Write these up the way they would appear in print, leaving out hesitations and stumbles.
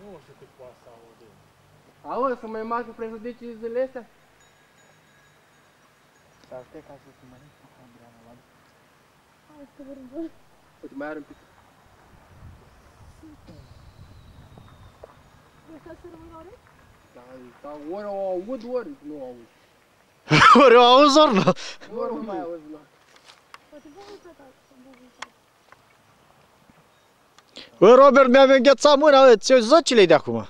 Nu știu cât poate să aude. Auzi, să mai marcă prejudicii zilele astea? Dar stai ca să mănânc cu Adriana la mine. Hai să vorbim. Uite, mai are un pic. Ăsta să rămâi la urechi? Da, ori o aud, ori nu aud. Ori o auzi, ori nu. Ori nu mai auzi, nu. Poate vă uitați să vă uitați. Bă, Robert, mi-a înghețat mâna, ți-o zăcile de acum.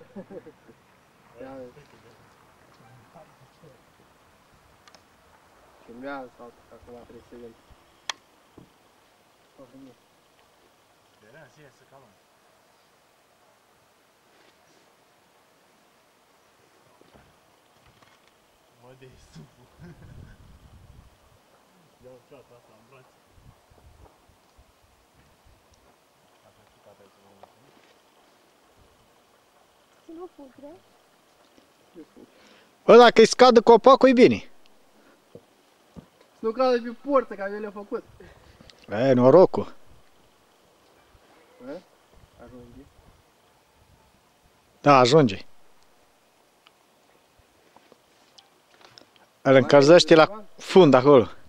Filmează sau acum trebuie să vedem. Vedeam, zi, să calăm. Mă de suflu. Iau ceata asta în brațe. Așa și tata aici mă mulțumim. Țin-o futre. Bă, dacă îi scadă copacul, e bine. Să nu cadă pe porță, ca eu le-am făcut. E, norocul. Ajunge. Da, ajunge. Îl încălzește la fund acolo.